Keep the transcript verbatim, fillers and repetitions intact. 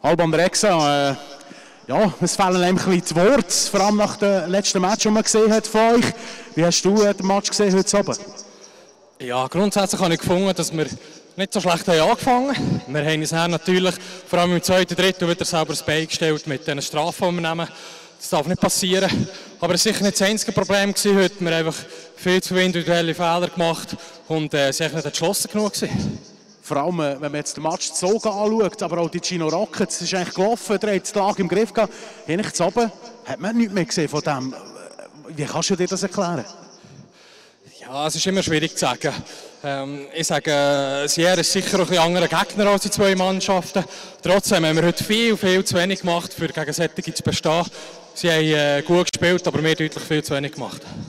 Alban Rexha, äh, ja, es fehlen einem ein bisschen die Worte, vor allem nach dem letzten Match, das man gesehen hat von euch. Wie hast du äh, den Match gesehen heute Abend? Ja, grundsätzlich habe ich gefunden, dass wir nicht so schlecht haben angefangen. Wir haben uns dann natürlich, vor allem im zweiten, dritten, wieder selber das Bein gestellt mit den Strafen, die wir nehmen. Das darf nicht passieren. Aber es war sicher nicht das einzige Problem gewesen heute. Wir haben einfach viel zu individuelle Fehler gemacht und äh, es war nicht entschlossen genug gewesen. Vor allem, wenn man jetzt den Match so anschaut, aber auch die Gino Rockets, es ist eigentlich gelaufen, der hat die Lage im Griff gehabt. Eigentlich zu oben hat man nichts mehr gesehen von dem. Wie kannst du dir das erklären? Ja, es ist immer schwierig zu sagen. Ähm, ich sage, Sierra ist sicher ein anderer Gegner als die zwei Mannschaften. Trotzdem haben wir heute viel, viel zu wenig gemacht, für gegen solche zu bestehen. Sie haben äh, gut gespielt, aber wir deutlich viel zu wenig gemacht.